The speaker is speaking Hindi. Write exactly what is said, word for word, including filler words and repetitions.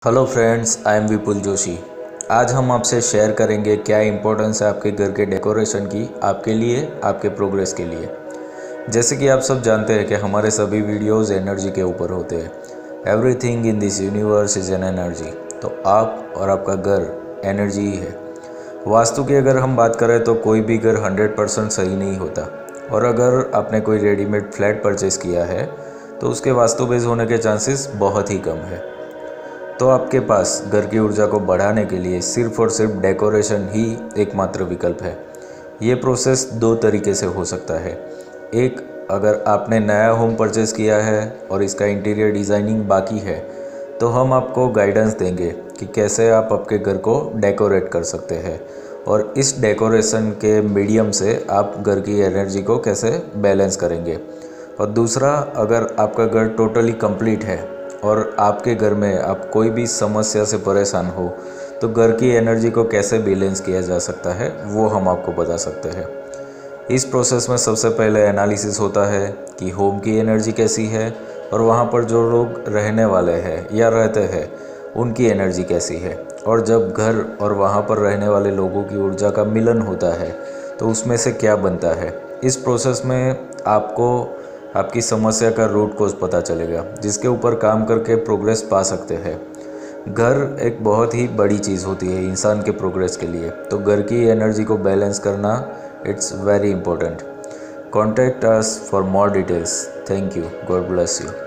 Hello friends, I am Vipul Joshi. आज हम आपसे शेयर करेंगे क्या इम्पोर्टेंस है आपके घर के डेकोरेशन की, आपके लिए, आपके प्रोग्रेस के लिए। जैसे कि आप सब जानते हैं कि हमारे सभी वीडियोस एनर्जी के ऊपर होते हैं। Everything in this universe is an energy. तो आप और आपका घर एनर्जी ही है। वास्तु की अगर हम बात करें तो कोई भी घर हंड्रेड परसेंट सही नहीं होता, और अगर आपने कोई रेडीमेड फ्लैट परचेज़ किया है तो उसके वास्तु बेस होने के चांसेस बहुत ही कम है। तो आपके पास घर की ऊर्जा को बढ़ाने के लिए सिर्फ और सिर्फ डेकोरेशन ही एकमात्र विकल्प है। ये प्रोसेस दो तरीके से हो सकता है। एक, अगर आपने नया होम परचेज़ किया है और इसका इंटीरियर डिज़ाइनिंग बाकी है तो हम आपको गाइडेंस देंगे कि कैसे आप आपके घर को डेकोरेट कर सकते हैं, और इस डेकोरेशन के मीडियम से आप घर की एनर्जी को कैसे बैलेंस करेंगे। और दूसरा, अगर आपका घर टोटली कंप्लीट है और आपके घर में आप कोई भी समस्या से परेशान हो तो घर की एनर्जी को कैसे बैलेंस किया जा सकता है वो हम आपको बता सकते हैं। इस प्रोसेस में सबसे पहले एनालिसिस होता है कि होम की एनर्जी कैसी है और वहाँ पर जो लोग रहने वाले हैं या रहते हैं उनकी एनर्जी कैसी है। और जब घर और वहाँ पर रहने वाले लोगों की ऊर्जा का मिलन होता है तो उसमें से क्या बनता है। इस प्रोसेस में आपको आपकी समस्या का रूट कोज पता चलेगा, जिसके ऊपर काम करके प्रोग्रेस पा सकते हैं। घर एक बहुत ही बड़ी चीज़ होती है इंसान के प्रोग्रेस के लिए, तो घर की एनर्जी को बैलेंस करना it's very important. Contact us for more details. Thank you. God bless you.